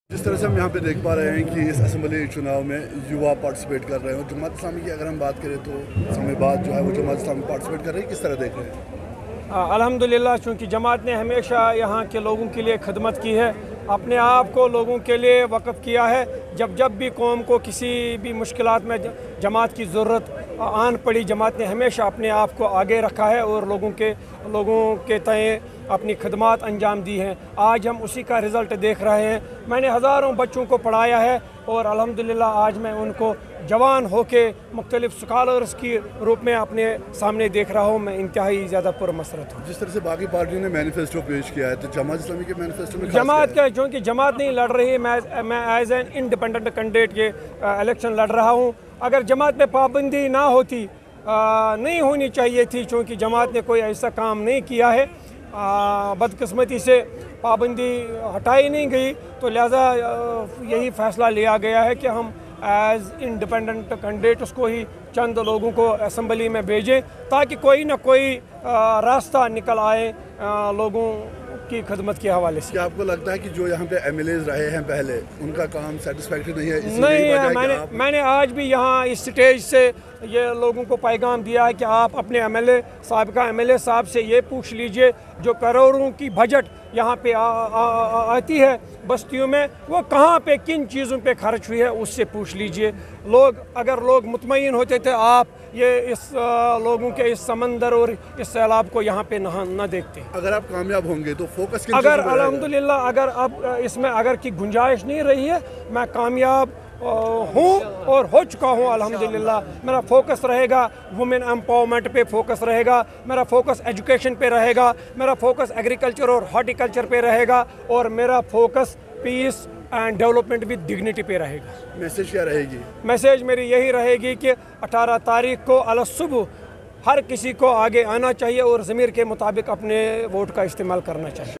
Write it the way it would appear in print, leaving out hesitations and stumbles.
जिस तरह से हम यहाँ पे देख पा रहे हैं कि इस असम्बली चुनाव में युवा पार्टिसिपेट कर रहे हैं और जमात इस्लामी की अगर हम बात करें तो समय बाद जो है वो जमात इस्लामी पार्टिसिपेट कर रही है, किस तरह देख रहे हैं? अल्हम्दुलिल्लाह, चूँकि जमात ने हमेशा यहाँ के लोगों के लिए खिदमत की है, अपने आप को लोगों के लिए वक़्फ़ किया है। जब भी कौम को किसी भी मुश्किलात में जमात की ज़रूरत आन पड़ी, जमात ने हमेशा अपने आप को आगे रखा है और लोगों के तय अपनी खदमात अंजाम दी हैं। आज हम उसी का रिज़ल्ट देख रहे हैं। मैंने हज़ारों बच्चों को पढ़ाया है और अल्हम्दुलिल्लाह आज मैं उनको जवान होके मुख्तलिफ स्कॉलर्स की रूप में अपने सामने देख रहा हूँ। मैं इंतहाई ज़्यादा पुरमसरत हूँ। जिस तरह से बाकी पार्टियों ने मैनिफेस्टो पेश किया है तो जमात इस्लामी के मैनिफेस्टो में जमात का, चूँकि जमात नहीं लड़ रही है, मैं एज एन इंडिपेंडेंट कैंडिडेट के इलेक्शन लड़ रहा हूँ। अगर जमात में पाबंदी ना होती, नहीं होनी चाहिए थी, चूँकि जमात ने कोई ऐसा काम नहीं किया है, बदकिस्मती से पाबंदी हटाई नहीं गई, तो लिहाजा यही फ़ैसला लिया गया है कि हम एज़ इंडिपेंडेंट कैंडिडेट उसको ही चंद लोगों को असम्बली में भेजें ताकि कोई ना कोई रास्ता निकल आए लोगों की खदमत के हवाले से। क्या आपको लगता है कि जो यहाँ पे एमएलएज रहे हैं पहले, उनका काम सेटिस्फैक्टरी नहीं है? नहीं है। मैंने आज भी यहाँ इस स्टेज से ये लोगों को पैगाम दिया है कि आप अपने एमएलए साहब से ये पूछ लीजिए, जो करोड़ों की बजट यहाँ पे आती है बस्तियों में, वो कहाँ पे किन चीज़ों पे खर्च हुई है, उससे पूछ लीजिए। अगर लोग मुतमईन होते थे, आप ये इस लोगों के इस समंदर और इस सैलाब को यहाँ पे न देखते। अगर आप कामयाब होंगे तो फोकस अगर अल्हम्दुलिल्लाह अगर अब इसमें अगर की गुंजाइश नहीं रही है, मैं कामयाब हूँ और हो चुका हूँ अल्हम्दुलिल्लाह। मेरा फोकस रहेगा वुमेन एम्पावरमेंट पे, फोकस रहेगा मेरा, फोकस एजुकेशन पे रहेगा मेरा, फोकस एग्रीकल्चर और हॉर्टिकल्चर पे रहेगा, और मेरा focus peace and development with dignity पे रहेगा। मैसेज क्या रहेगी? मैसेज मेरी यही रहेगी कि 18 तारीख को अल सुबह हर किसी को आगे आना चाहिए और ज़मीर के मुताबिक अपने वोट का इस्तेमाल करना चाहिए।